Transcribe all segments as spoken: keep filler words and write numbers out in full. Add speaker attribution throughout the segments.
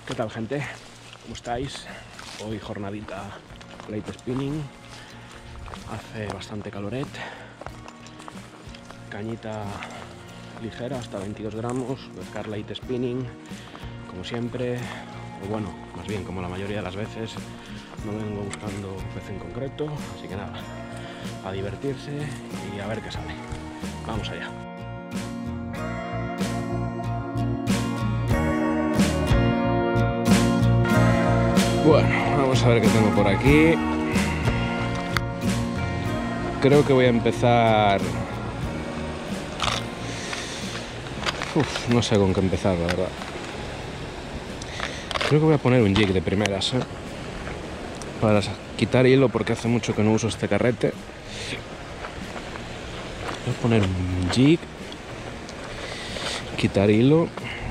Speaker 1: ¿Qué tal, gente? ¿Cómo estáis? Hoy jornadita late spinning, hace bastante caloret, cañita ligera hasta veintidós gramos, pescar late spinning, como siempre, o bueno, más bien como la mayoría de las veces, no vengo buscando pez en concreto, así que nada, a divertirse y a ver qué sale. Vamos allá. Bueno, vamos a ver qué tengo por aquí. Creo que voy a empezar... Uf, no sé con qué empezar, la verdad. Creo que voy a poner un jig de primeras, ¿eh? Para quitar hilo, porque hace mucho que no uso este carrete. Voy a poner un jig, quitar hilo.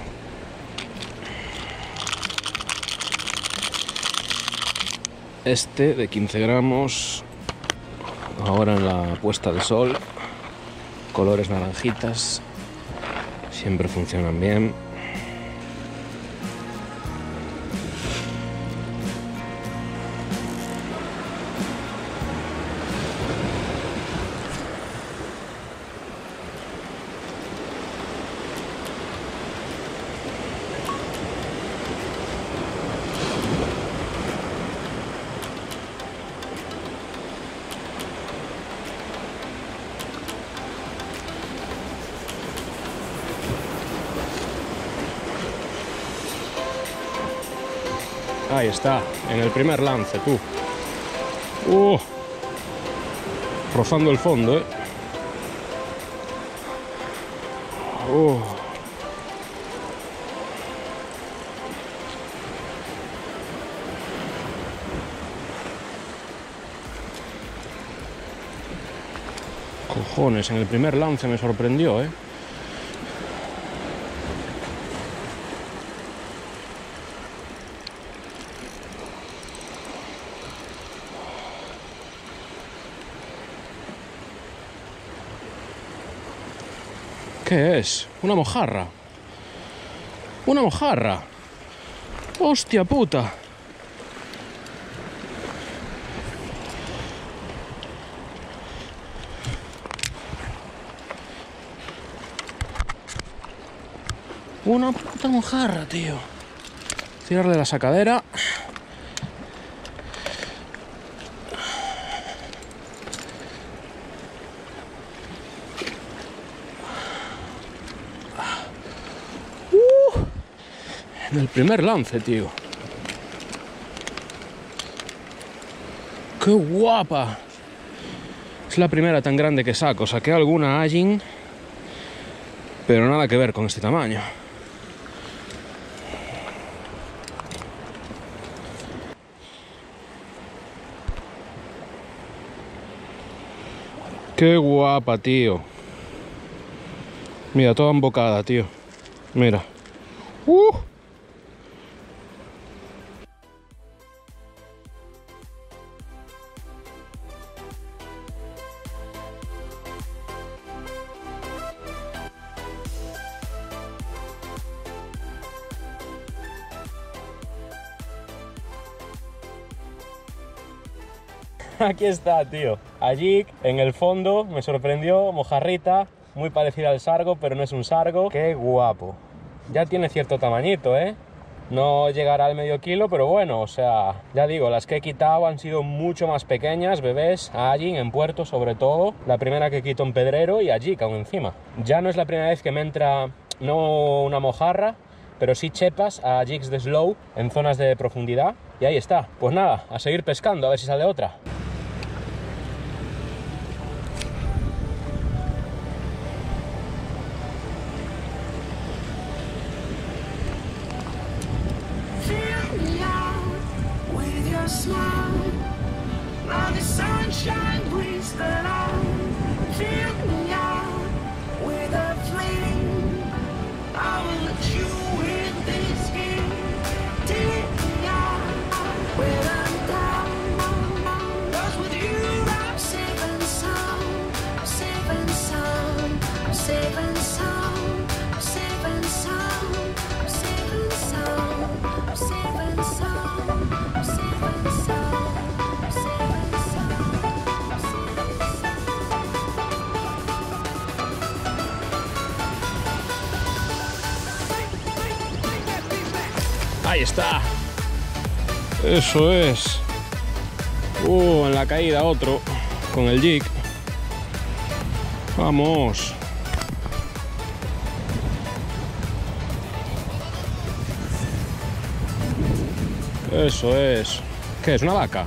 Speaker 1: Este de quince gramos, ahora en la puesta de sol, colores naranjitas, siempre funcionan bien. Ahí está, en el primer lance, tú. Uh, rozando el fondo, ¿eh? Uh. Cojones, en el primer lance me sorprendió, ¿eh? ¿Qué es? Una mojarra. Una mojarra. Hostia puta. Una puta mojarra, tío. Tirarle la sacadera. En el primer lance, tío. ¡Qué guapa! Es la primera tan grande que saco. Saqué alguna Agin, pero nada que ver con este tamaño. ¡Qué guapa, tío! Mira, toda embocada, tío. Mira. ¡Uh! Aquí está, tío. Allí, en el fondo, me sorprendió, mojarrita, muy parecida al sargo, pero no es un sargo. ¡Qué guapo! Ya tiene cierto tamañito, ¿eh? No llegará al medio kilo, pero bueno, o sea, ya digo, las que he quitado han sido mucho más pequeñas, bebés, allí, en puerto sobre todo. La primera que quito en Pedrero y allí, aún encima. Ya no es la primera vez que me entra, no una mojarra, pero sí chepas a jigs de slow en zonas de profundidad. Y ahí está. Pues nada, a seguir pescando, a ver si sale otra. Ahí está. Eso es. Uh, en la caída otro. Con el jig. Vamos. Eso es. ¿Qué es? ¿Una vaca?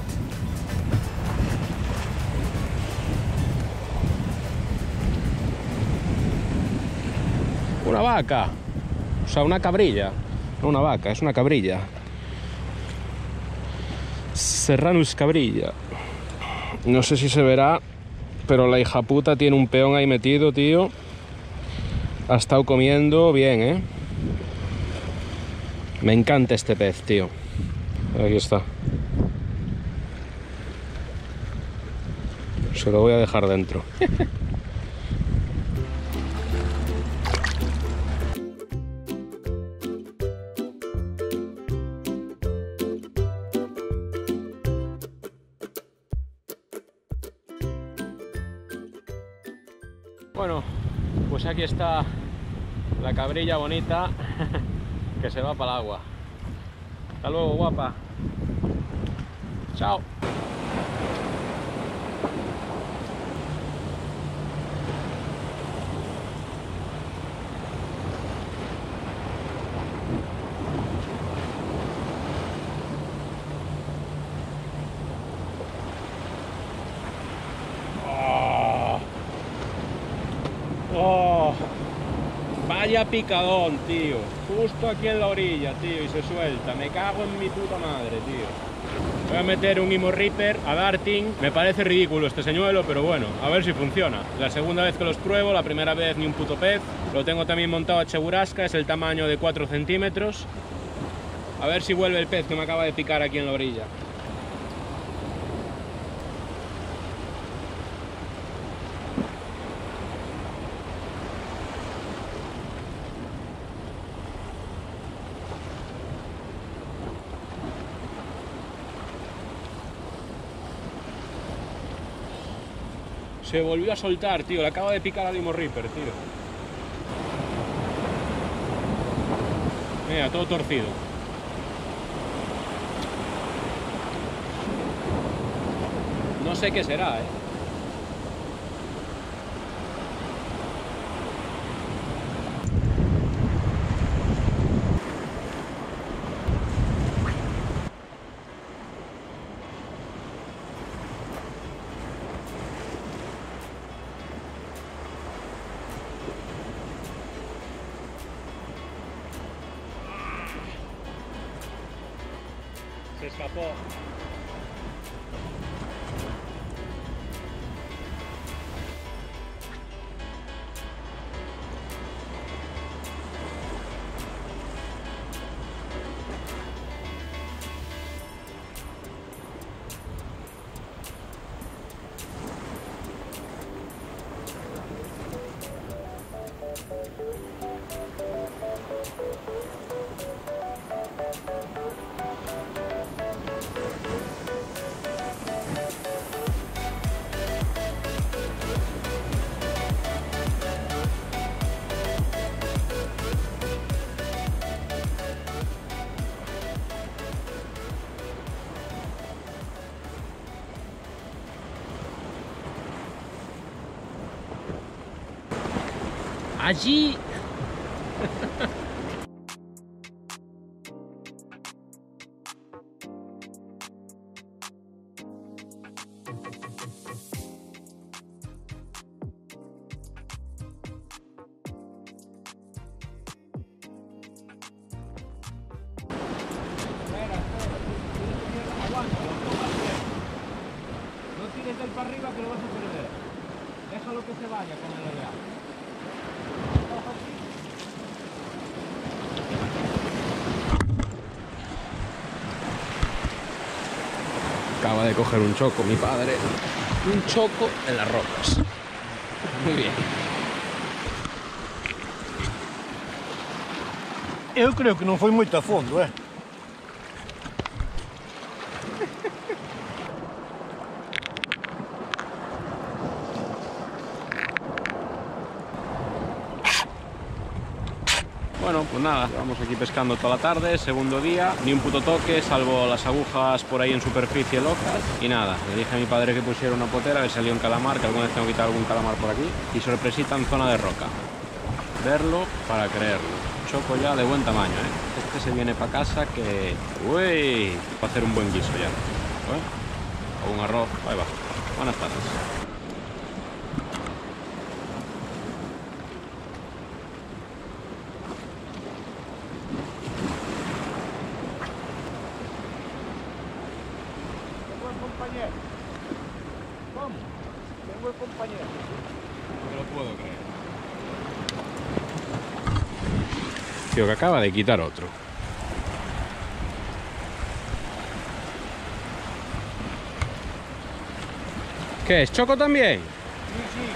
Speaker 1: Una vaca. O sea, una cabrilla. No una vaca, es una cabrilla. Serranus cabrilla. No sé si se verá, pero la hija puta tiene un peón ahí metido, tío. Ha estado comiendo bien, ¿eh? Me encanta este pez, tío. Aquí está. Se lo voy a dejar dentro. Bueno, pues aquí está la cabrilla bonita que se va para el agua. Hasta luego, guapa. Chao. Oh, vaya picadón, tío. Justo aquí en la orilla, tío, y se suelta. Me cago en mi puta madre, tío. Voy a meter un Imo Reaper a darting. Me parece ridículo este señuelo, pero bueno, a ver si funciona. La segunda vez que los pruebo, la primera vez ni un puto pez. Lo tengo también montado a Cheburasca, es el tamaño de cuatro centímetros. A ver si vuelve el pez que me acaba de picar aquí en la orilla. Se volvió a soltar, tío. Le acaba de picar al Imo Reaper, tío. Mira, todo torcido. No sé qué será, eh. Se escapó. Allí. No tires del para arriba que lo vas a perder. Déjalo que se vaya con el oleaje. Acaba de coger un choco mi padre. Un choco en las rocas. Muy bien.
Speaker 2: Eu creo que non foi moito a fondo, eh?
Speaker 1: Bueno, pues nada, vamos aquí pescando toda la tarde, segundo día, ni un puto toque, salvo las agujas por ahí en superficie locas. Y nada, le dije a mi padre que pusiera una potera, a ver si salía un calamar, que alguna vez tengo que quitar algún calamar por aquí. Y sorpresita en zona de roca. Verlo para creerlo. Choco ya de buen tamaño, ¿eh? Este se viene para casa que... ¡Uy! Va a hacer un buen guiso ya. ¿Eh? O un arroz, ahí va. Buenas tardes.
Speaker 2: Compañero. Vamos, tengo el compañero.
Speaker 1: No me lo puedo creer. Tío, que acaba de quitar otro. ¿Qué es? ¿Choco también?
Speaker 2: Sí, sí.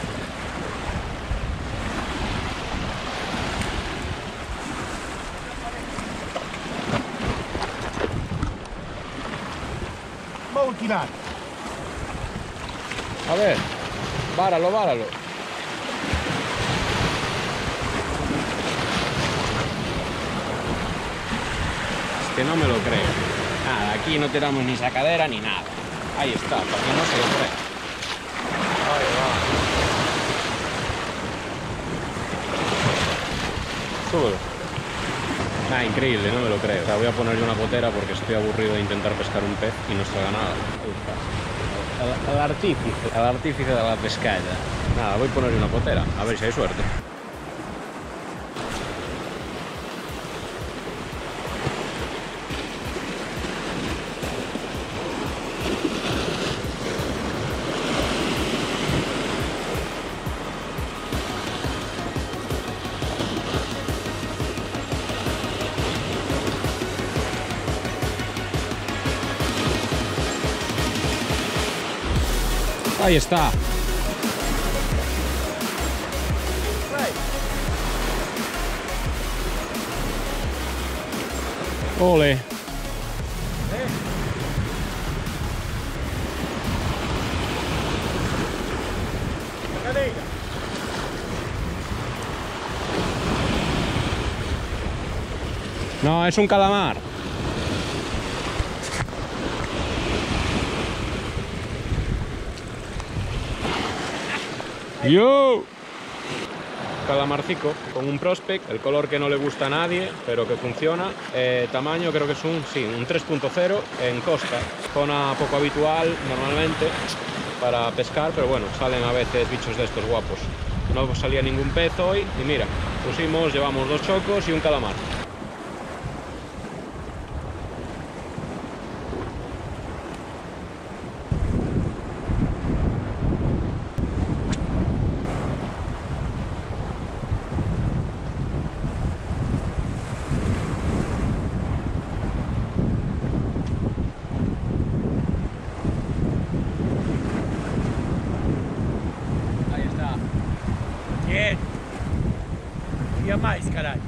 Speaker 2: Vamos a tirar.
Speaker 1: A ver, váralo, váralo. Es que no me lo creo. Nada, aquí no tiramos ni sacadera ni nada. Ahí está, para que no se lo crea. Ahí va. Súbelo. Ah, increíble, no me lo creo. O sea, voy a ponerle una potera porque estoy aburrido de intentar pescar un pez y no salga nada. Ahí está. El, el artífice, el artífice de la pescada. Nada, voy a ponerle una potera, a ver si hay suerte. Ahí está. Ole. No, es un calamar. ¡Yo! Calamarcico con un prospect, el color que no le gusta a nadie, pero que funciona. Eh, tamaño creo que es un, sí, un tres punto cero en costa. Zona poco habitual normalmente para pescar, pero bueno, salen a veces bichos de estos guapos. No salía ningún pez hoy y mira, pusimos, llevamos dos chocos y un calamar.
Speaker 2: Bien. Día más, caray.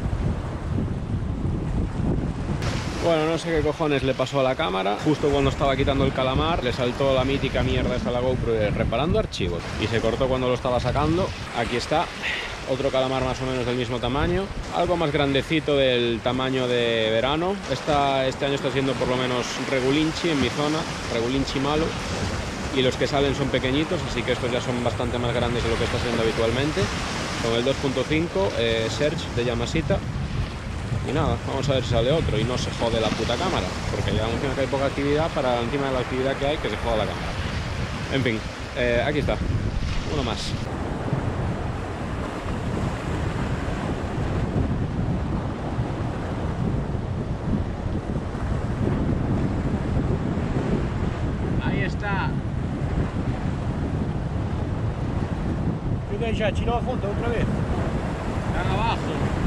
Speaker 1: Bueno, no sé qué cojones le pasó a la cámara. Justo cuando estaba quitando el calamar, le saltó la mítica mierda esa a la GoPro de reparando archivos. Y se cortó cuando lo estaba sacando. Aquí está. Otro calamar más o menos del mismo tamaño. Algo más grandecito del tamaño de verano. Esta, este año está siendo por lo menos regulinchi en mi zona. Regulinchi malo. Y los que salen son pequeñitos, así que estos ya son bastante más grandes de lo que está siendo habitualmente. Con el dos punto cinco eh, Search de Yamasita. Y nada, vamos a ver si sale otro y no se jode la puta cámara, porque ya encima que hay poca actividad, para encima de la actividad que hay, que se joda la cámara. En fin, eh, aquí está, uno más. Ahí está.
Speaker 2: Yo que ya tiró a fondo otra vez.
Speaker 1: Están abajo.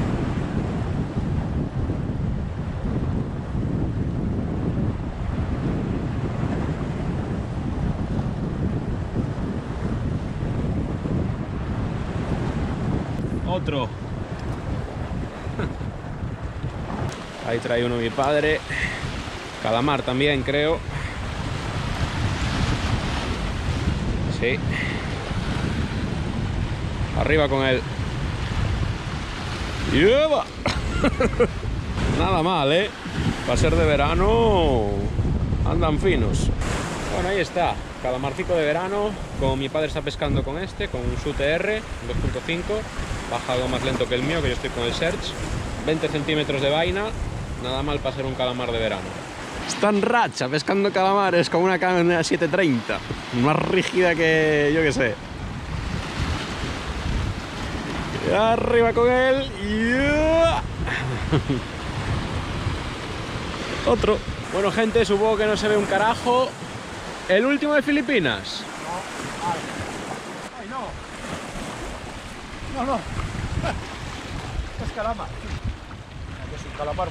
Speaker 1: Otro. Ahí trae uno mi padre. Calamar también, creo. Sí. Arriba con él. ¡Lleva! Nada mal, ¿eh? Para ser de verano andan finos. Bueno, ahí está, calamarcico de verano. Como mi padre está pescando con este, con un S U T R dos punto cinco, baja algo más lento que el mío, que yo estoy con el Search. veinte centímetros de vaina, nada mal para ser un calamar de verano. Está en racha pescando calamares con una cadena siete treinta, más rígida que yo que sé. Y arriba con él. Yeah. Otro. Bueno, gente, supongo que no se ve un carajo. ¿El último de Filipinas?
Speaker 2: No, ay. Ay, no. No, no. Es calamar. Es un calamar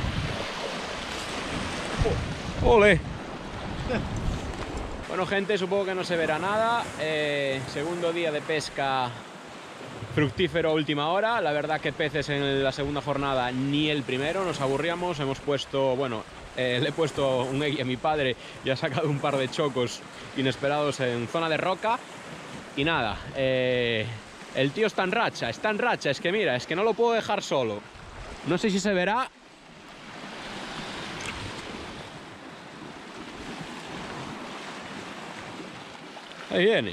Speaker 2: bueno.
Speaker 1: ¡Ole! Bueno, gente, supongo que no se verá nada. Eh, segundo día de pesca fructífero a última hora. La verdad que peces en la segunda jornada ni el primero. Nos aburríamos. Hemos puesto, bueno, eh, le he puesto un egg a mi padre y ha sacado un par de chocos inesperados en zona de roca. Y nada, eh, el tío está en racha, está en racha. Es que mira, es que no lo puedo dejar solo. No sé si se verá. Ahí viene.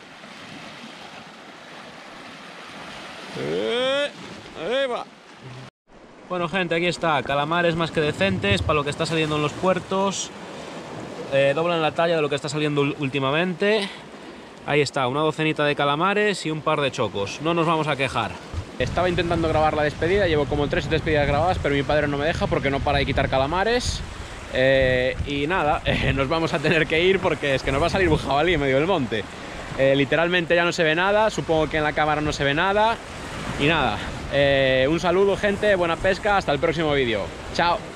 Speaker 1: Eh, ahí va. Bueno, gente, aquí está. Calamares más que decentes para lo que está saliendo en los puertos. Eh, doblan la talla de lo que está saliendo últimamente. Ahí está, una docenita de calamares y un par de chocos. No nos vamos a quejar. Estaba intentando grabar la despedida. Llevo como tres despedidas grabadas, pero mi padre no me deja porque no para de quitar calamares. Eh, y nada, eh, nos vamos a tener que ir porque es que nos va a salir un jabalí en medio del monte. Eh, literalmente ya no se ve nada, supongo que en la cámara no se ve nada. Y nada, eh, un saludo, gente, buena pesca, hasta el próximo vídeo. Chao.